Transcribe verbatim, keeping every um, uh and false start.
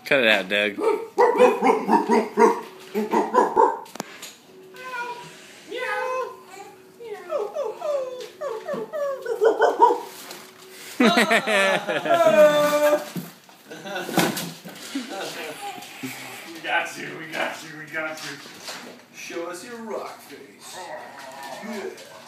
Cut it out, Doug. We got you, we got you, we got you. Show us your rock face. Yeah.